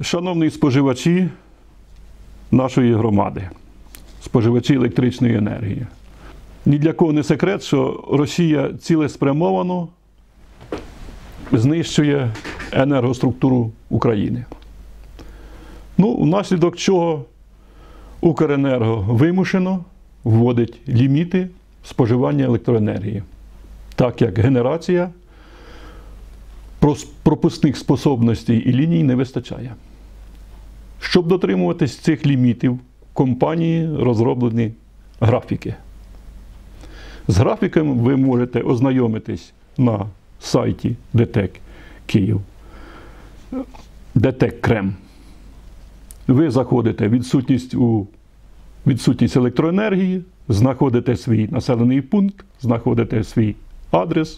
Шановні споживачі нашої громади, споживачі електричної енергії. Ні для кого не секрет, що Росія цілеспрямовано знищує енергоструктуру України. Внаслідок чого Укренерго вимушено вводить ліміти споживання електроенергії, так як генерація пропускних способностей і ліній не вистачає. Щоб дотримуватись цих лімітів, компанії розроблені графіки. З графіками ви можете ознайомитись на сайті ДТЕК Київ, ДТЕК Крем. Ви заходите відсутність електроенергії, знаходите свій населений пункт, знаходите свій адрес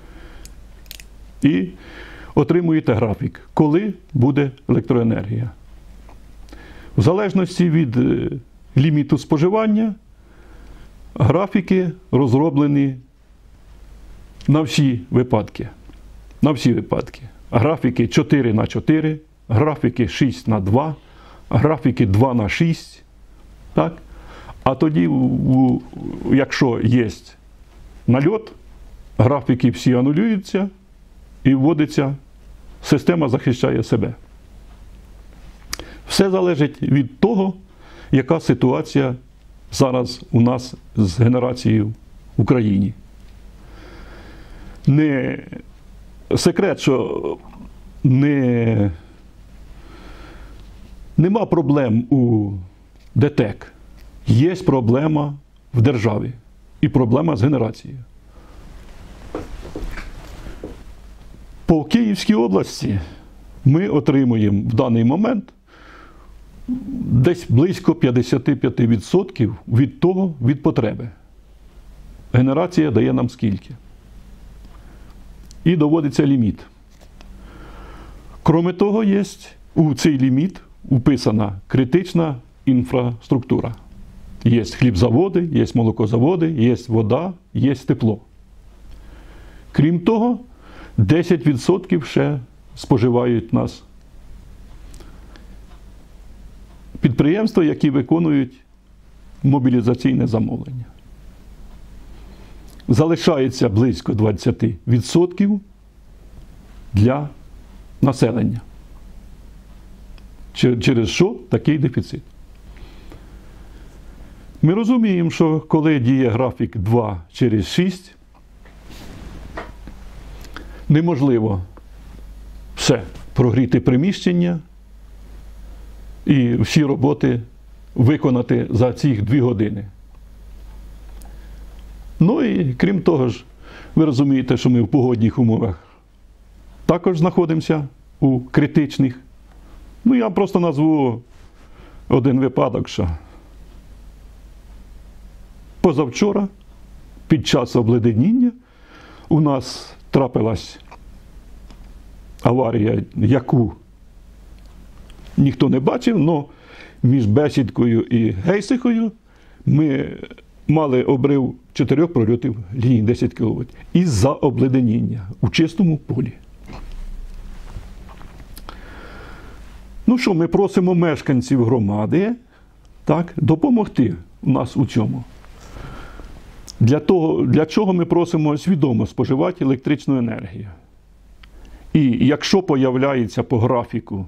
і отримуєте графік, коли буде електроенергія. В залежності від ліміту споживання, графіки розроблені на всі випадки. Графіки 4х4, графіки 6х2, графіки 2х6. Так? А тоді, якщо є нальот, графіки всі анулюються і вводиться, система захищає себе. Все залежить від того, яка ситуація зараз у нас з генерацією в Україні. Не секрет, що нема проблем у ДТЕК. Є проблема в державі і проблема з генерацією. По Київській області ми отримуємо в даний момент десь близько 55% від потреби. Генерація дає нам скільки. І доводиться ліміт. Кроме того, є у цей ліміт вписана критична інфраструктура. Є хлібзаводи, є молокозаводи, є вода, є тепло. Крім того, 10% ще споживають нас підприємства, які виконують мобілізаційне замовлення. Залишається близько 20% для населення. Через що такий дефіцит? Ми розуміємо, що коли діє графік 2/6, неможливо все прогріти приміщення і всі роботи виконати за ці 2 години. І крім того ж, ви розумієте, що ми в погодних умовах також знаходимося у критичних. Я просто назву один випадок, що позавчора під час обледеніння у нас трапилась аварія, яку ніхто не бачив, але між Бесідкою і Гейсихою ми мали обрив 4 прольотів лінії 10 кВт із-за обледеніння у чистому полі. Ми просимо мешканців громади допомогти нас у цьому. Для чого ми просимо свідомо споживати електричну енергію. І якщо появляється по графіку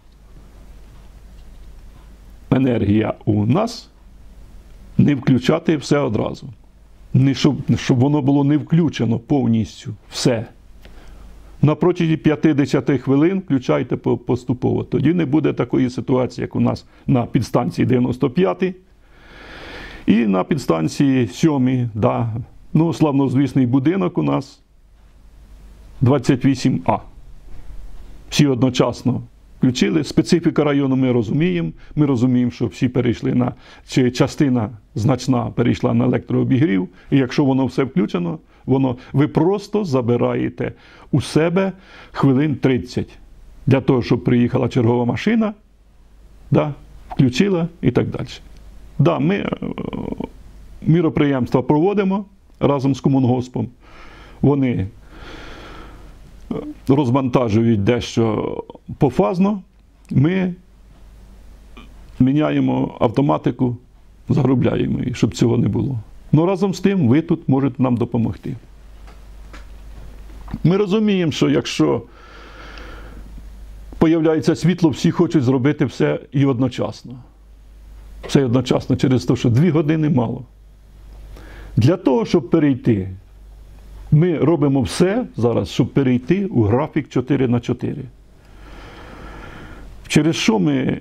енергія у нас, не включати все одразу. Щоб воно було не включено повністю все. На протязі 50 хвилин включайте поступово. Тоді не буде такої ситуації, як у нас на підстанції 95 і на підстанції 7. Славнозвісний будинок у нас 28А. Всі одночасно включили. Специфіка району ми розуміємо. Ми розуміємо, що всі перейшли чи частина значна перейшла на електрообігрів. І якщо воно все включено, ви просто забираєте у себе хвилин 30. Для того, щоб приїхала чергова машина, включила і так далі. Ми міроприємства проводимо разом з комунгоспом. Вони розвантажують дещо пофазно ми міняємо автоматику, загрубляємо її, щоб цього не було. Ну разом з тим ви тут можете нам допомогти. Ми розуміємо, що якщо появляється світло, всі хочуть зробити все і одночасно. Все одночасно через те, що 2 години мало. Для того, щоб перейти, ми робимо все зараз, щоб перейти у графік 4х4. Через що ми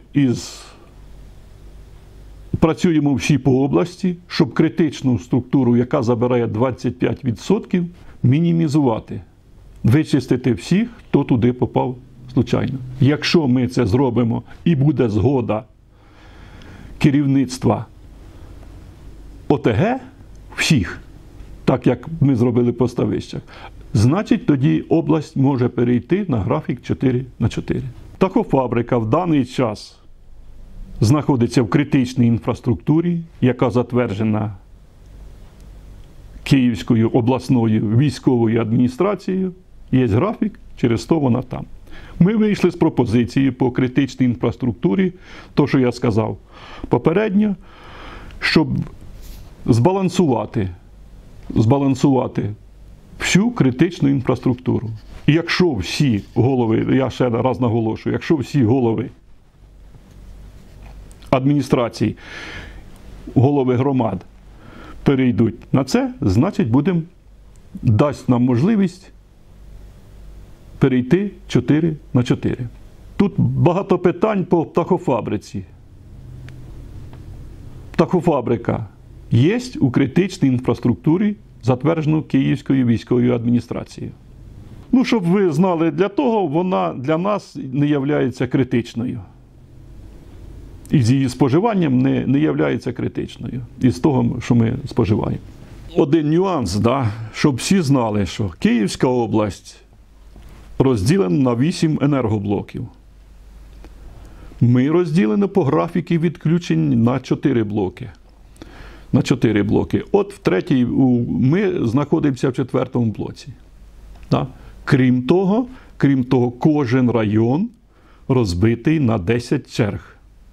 працюємо всі по області, щоб критичну структуру, яка забирає 25%, мінімізувати. Вичистити всіх, хто туди попав случайно. Якщо ми це зробимо і буде згода керівництва ОТГ, всіх, так як ми зробили по ставищах, значить тоді область може перейти на графік 4х4. Птахофабрика в даний час знаходиться в критичній інфраструктурі, яка затверджена Київською обласною військовою адміністрацією. Є графік, через то вона там. Ми вийшли з пропозиції по критичній інфраструктурі, то, що я сказав попередньо, щоб збалансувати всю критичну інфраструктуру. І якщо всі голови, я ще раз наголошую, якщо всі голови адміністрацій, голови громад перейдуть на це, значить дасть нам можливість перейти 4х4. Тут багато питань по птахофабриці. Птахофабрика є у критичній інфраструктурі, затверджену Київською військовою адміністрацією. Ну, щоб ви знали, для того вона для нас не є критичною. І з її споживанням не є критичною. Із того, що ми споживаємо. Один нюанс, щоб всі знали, що Київська область розділена на 8 енергоблоків. Ми розділені по графіки відключень на 4 блоки. На 4 блоки. От ми знаходимося в 4-му блоці. Крім того, кожен район розбитий на 10 черг.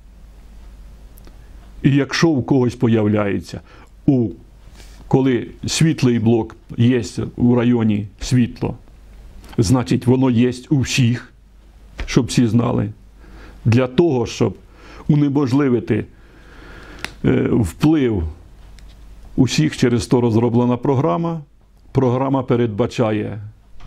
І якщо у когось появляється, коли світлий блок є у районі світло, значить воно є у всіх, щоб всі знали. Для того, щоб унеможливити вплив усіх, через то розроблена програма. Програма передбачає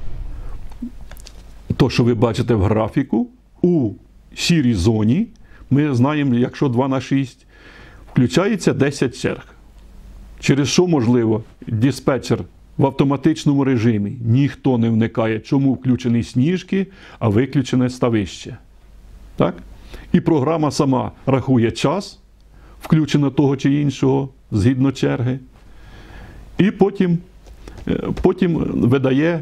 те, що ви бачите в графіку, у сірій зоні, ми знаємо, якщо 2х6, включається 10 черг. Через що, можливо, диспетчер в автоматичному режимі, ніхто не вникає, чому включені сніжки, а виключене ставище. Так? І програма сама рахує час, включено того чи іншого, згідно черги, і потім видає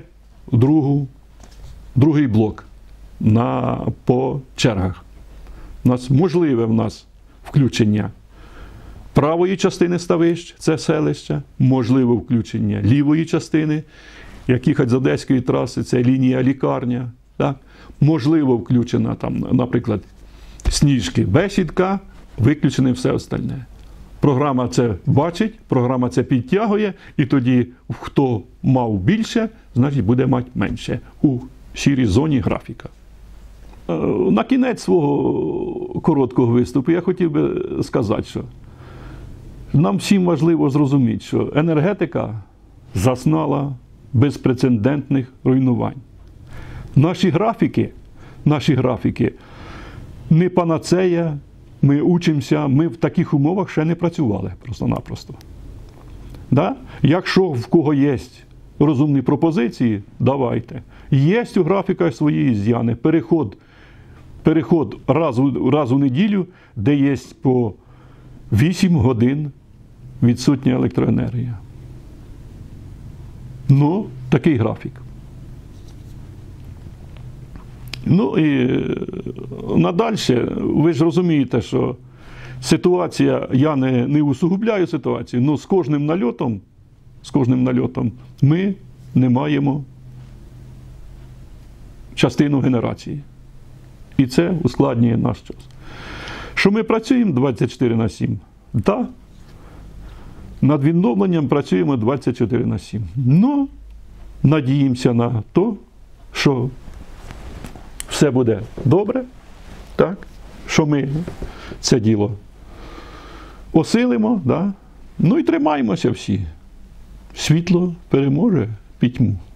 другий блок по чергах. Можливе в нас включення правої частини ставищ, це селища, можливе включення лівої частини, як їхати з Одеської траси, це лінія лікарня. Так? Можливо включена, наприклад, сніжки, бесідка, виключене все остальне. Програма це бачить, програма це підтягує, і тоді, хто мав більше, значить буде мати менше у сірій зоні графіка. На кінець свого короткого виступу я хотів би сказати, що нам всім важливо зрозуміти, що енергетика зазнала безпрецедентних руйнувань. Наші графіки не панацея, ми учимося, ми в таких умовах ще не працювали просто-напросто. Якщо в кого є розумні пропозиції, давайте. Є у графіках свої з'яни, переход раз у неділю, де є по 8 годин відсутня електроенергія. Ну, такий графік. Ну і надальше, ви ж розумієте, що ситуація, я не усугубляю ситуацію, але з кожним нальотом ми не маємо частину генерації. І це ускладнює наш час. Що ми працюємо 24/7? Так. Над відновленням працюємо 24/7. Ну, надіємося на те, що все буде добре, так? Що ми це діло осилимо, да? Ну і тримаємося всі. Світло переможе пітьму.